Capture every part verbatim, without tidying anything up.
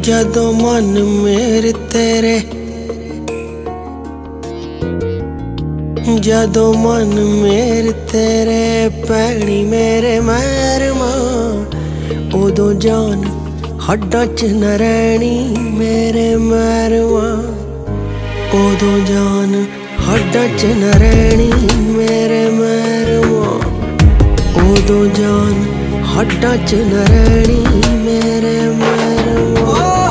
जदों मन मेरे तेरे जदों मन मेरे तेरे पैनी मेरे मैरमा उदों जान हड्डां च न रैनी मेरे मैरमा उदों जान हड्डां च न रैनी मेरे मैरमा उदों जान हड्डां च न रैनी मेरे मैरमा।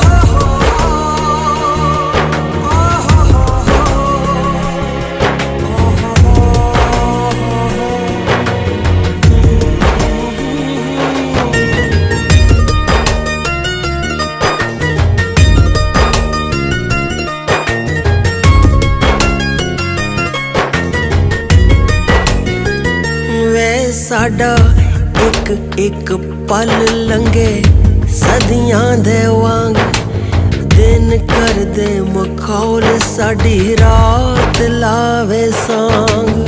साडा एक एक पल लंघे सदियां दे वांग दिन कर दे मखौल साडी रात लावे सांग।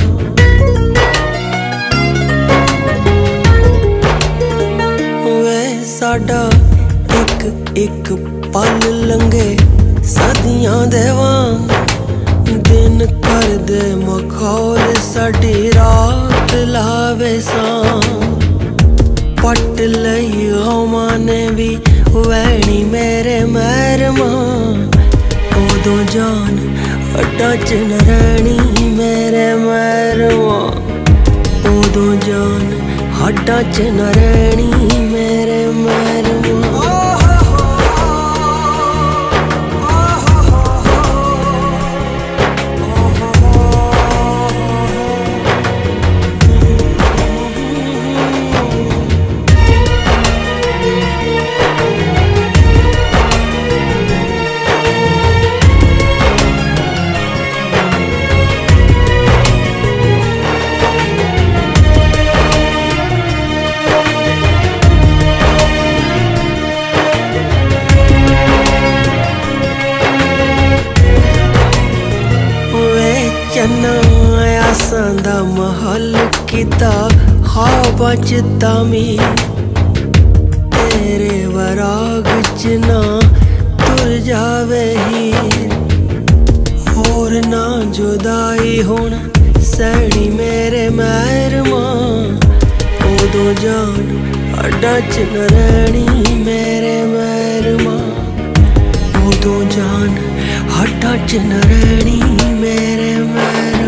वे साडा एक एक पल लंघे सदियां दे वांग दिन कर दे मखौल साडी रात लावे सांग। पट लई गमां ने भी वैनी मेरे मैरमा उदों जान हड्डां च न रैनी मेरे मैरमा उदों जान हड्डां च न रैनी मेरे मैरमा। चन्ना आसां दा महल किता ख्वाबां च तामीर तेरे वराग च ना तुर जावे हीर होर ना जुदाई हुण सैनी मेरे मैरमा उदों जान हड्डां च न रैनी मेरे मैरमा उदों जान हड्डां च न रैनी मेरे मैरमा।